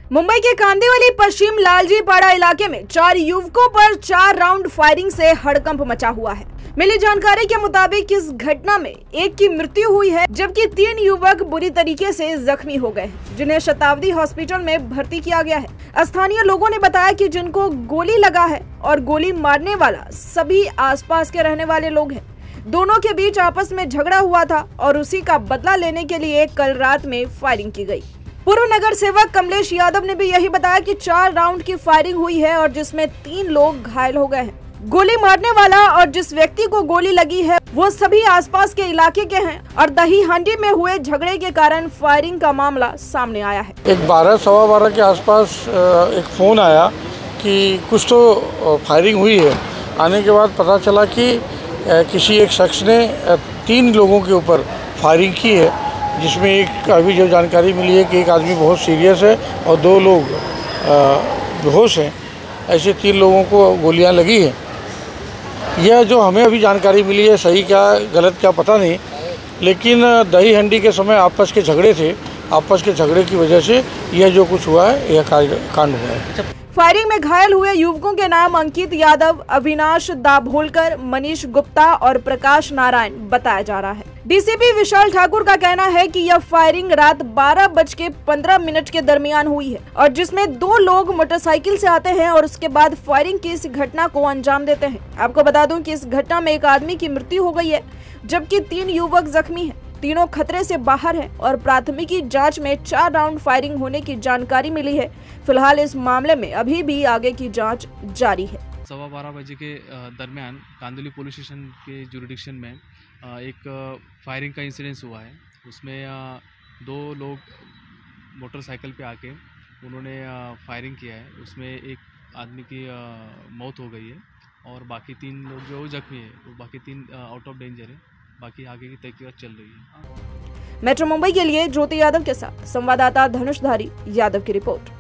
मुंबई के कांदिवली पश्चिम लालजीपाड़ा इलाके में 4 युवकों पर 4 राउंड फायरिंग से हड़कंप मचा हुआ है। मिली जानकारी के मुताबिक इस घटना में एक की मृत्यु हुई है, जबकि 3 युवक बुरी तरीके से जख्मी हो गए हैं, जिन्हें शताब्दी हॉस्पिटल में भर्ती किया गया है। स्थानीय लोगों ने बताया कि जिनको गोली लगा है और गोली मारने वाला सभी आसपास के रहने वाले लोग हैं। दोनों के बीच आपस में झगड़ा हुआ था और उसी का बदला लेने के लिए कल रात में फायरिंग की गई। पूर्व नगर सेवक कमलेश यादव ने भी यही बताया कि 4 राउंड की फायरिंग हुई है और जिसमें 3 लोग घायल हो गए हैं। गोली मारने वाला और जिस व्यक्ति को गोली लगी है वो सभी आसपास के इलाके के हैं और दही हांडी में हुए झगड़े के कारण फायरिंग का मामला सामने आया है। एक 12-12:15 के आसपास एक फ़ोन आया कि कुछ तो फायरिंग हुई है। आने के बाद पता चला कि किसी एक शख्स ने 3 लोगों के ऊपर फायरिंग की है, जिसमें एक अभी जो जानकारी मिली है कि एक आदमी बहुत सीरियस है और 2 लोग बेहोश हैं। ऐसे 3 लोगों को गोलियां लगी हैं। यह जो हमें अभी जानकारी मिली है, सही क्या गलत क्या पता नहीं, लेकिन दही हंडी के समय आपस के झगड़े थे। आपस के झगड़े की वजह से यह जो कुछ हुआ है, यह कांड हुआ है। फायरिंग में घायल हुए युवकों के नाम अंकित यादव, अविनाश दाभोलकर, मनीष गुप्ता और प्रकाश नारायण बताया जा रहा है। डीसीपी विशाल ठाकुर का कहना है कि यह फायरिंग रात 12:15 के दरमियान हुई है और जिसमें 2 लोग मोटरसाइकिल से आते हैं और उसके बाद फायरिंग की इस घटना को अंजाम देते हैं। आपको बता दूं कि इस घटना में एक आदमी की मृत्यु हो गई है, जबकि 3 युवक जख्मी हैं। तीनों खतरे से बाहर हैं और प्राथमिकी जांच में 4 राउंड फायरिंग होने की जानकारी मिली है। फिलहाल इस मामले में अभी भी आगे की जांच जारी है। 12:15 बजे के दरमियान कांदिवली पुलिस स्टेशन के जुरिडिक्शन में एक फायरिंग का इंसिडेंस हुआ है। उसमें 2 लोग मोटरसाइकिल पे आके उन्होंने फायरिंग किया है। उसमें एक आदमी की मौत हो गई है और बाकी 3 लोग जो जख्मी है, वो बाकी 3 आउट ऑफ डेंजर है। बाकी आगे की तहकीकात चल रही है। मेट्रो मुंबई के लिए ज्योति यादव के साथ संवाददाता धनुषधारी यादव की रिपोर्ट।